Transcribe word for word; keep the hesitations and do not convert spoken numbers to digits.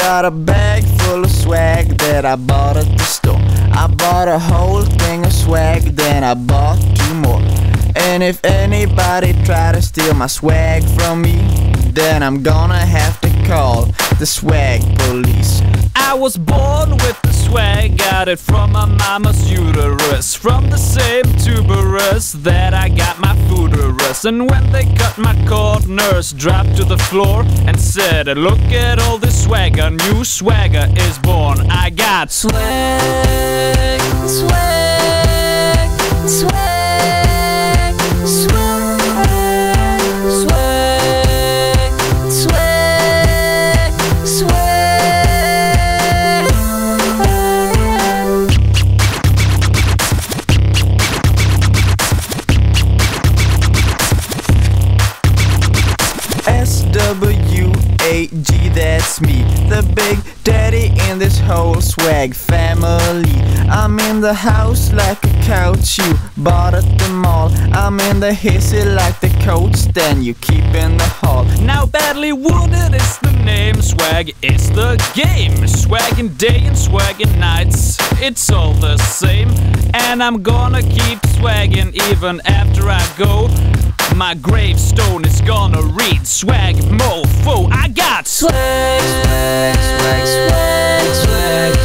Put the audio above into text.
got a bag full of swag that I bought at the store. I bought a whole thing of swag, then I bought two more. And if anybody try to steal my swag from me, then I'm gonna have to call the swag police. I was born with the swag, got it from my mama's uterus, from the same tuberous that I got my fooderus. And when they cut my cord, nurse dropped to the floor and said, look at all this swagger, new swagger is born. I got swag, swag, swag, swag, swag, swag, swag. S W A G, that's me, the big daddy in this whole swag family. I'm in the house like a couch you bought at the mall. I'm in the hissy like the coat stand you keep in the hall. Now badly wounded is the name, swag is the game. Swaggin' day and swaggin' nights, it's all the same. And I'm gonna keep swaggin' even after I go. My gravestone is gonna read swag mofo. I got swag, swag, swag, swag, swag,